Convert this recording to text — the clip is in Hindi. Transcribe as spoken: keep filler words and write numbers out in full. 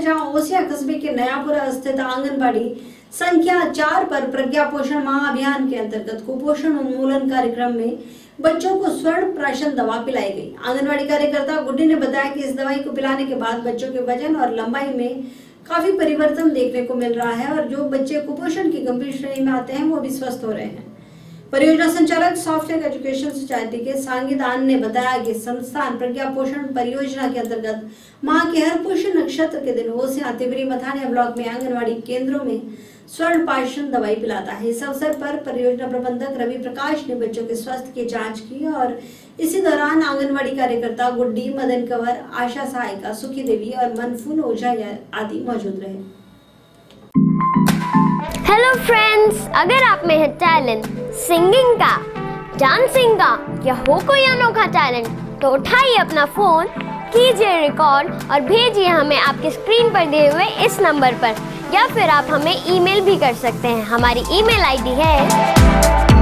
जहां ओसिया कस्बे के नयापुरा स्थित आंगनबाड़ी संख्या चार पर प्रज्ञा पोषण माह अभियान के अंतर्गत कुपोषण उन्मूलन कार्यक्रम में बच्चों को स्वर्ण प्राशन दवा पिलाई गई। आंगनबाड़ी कार्यकर्ता गुड्डी ने बताया कि इस दवाई को पिलाने के बाद बच्चों के वजन और लंबाई में काफी परिवर्तन देखने को मिल रहा है और जो बच्चे कुपोषण की गंभीर श्रेणी में आते हैं वो भी स्वस्थ हो रहे हैं। परियोजना संचालक सॉफ्टवेयर एजुकेशन सोसाइटी के सांगीदान ने बताया कि संस्थान प्रज्ञा पोषण परियोजना के अंतर्गत माह के हर पुष्य नक्षत्र के दिन ओसिया तिवरी मथानिया ब्लॉक में आंगनबाड़ी केंद्रों में स्वर्ण प्राशन दवाई पिलाता है। इस अवसर पर परियोजना प्रबंधक रवि प्रकाश ने बच्चों के स्वास्थ्य की जांच की और इसी दौरान आंगनबाड़ी कार्यकर्ता गुड्डी, मदन कंवर, आशा सहायिका सुखी देवी और मनफून ओझा आदि मौजूद रहे। हेलो फ्रेंड्स, अगर आप में है टैलेंट सिंगिंग का, डांसिंग का या हो कोई अनोखा टैलेंट तो उठाइए अपना फोन, कीजिए रिकॉर्ड और भेजिए हमें आपके स्क्रीन पर दिए हुए इस नंबर पर, या फिर आप हमें ईमेल भी कर सकते हैं। हमारी ईमेल आईडी है